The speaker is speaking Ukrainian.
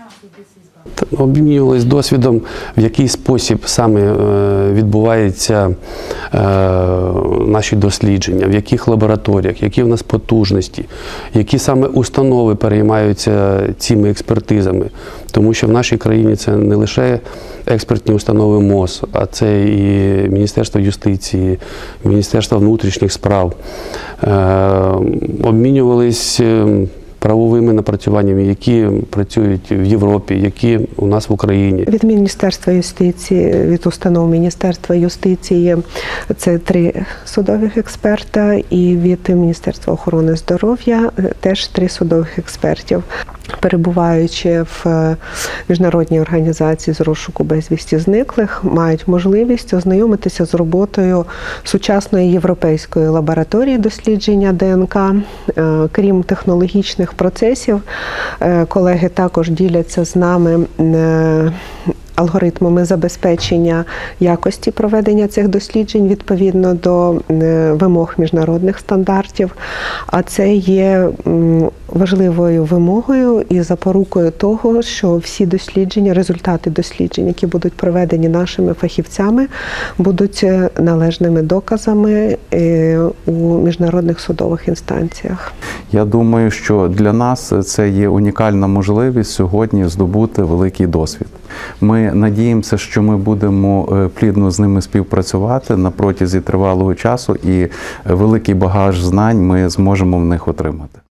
Обмінювалися досвідом, в який спосіб саме відбуваються наші дослідження, в яких лабораторіях, які в нас потужності, які саме установи переймаються цими експертизами. Тому що в нашій країні це не лише експертні установи МОЗ, а це і Міністерство юстиції, Міністерство внутрішніх справ. Обмінювались правовими напрацюваннями, які працюють в Європі, які у нас в Україні. Від Міністерства юстиції, від установ Міністерства юстиції це 3 судових експерта, і від Міністерства охорони здоров'я теж 3 судових експертів. Перебуваючи в міжнародній організації з розшуку безвісті зниклих, мають можливість ознайомитися з роботою сучасної європейської лабораторії дослідження ДНК. Крім технологічних процесів, колеги також діляться з нами алгоритмами забезпечення якості проведення цих досліджень відповідно до вимог міжнародних стандартів. А це є важливою вимогою і запорукою того, що всі дослідження, результати досліджень, які будуть проведені нашими фахівцями, будуть належними доказами у міжнародних судових інстанціях. Я думаю, що для нас це є унікальна можливість сьогодні здобути великий досвід. Ми надіємося, що ми будемо плідно з ними співпрацювати на протязі тривалого часу, і великий багаж знань ми зможемо в них отримати.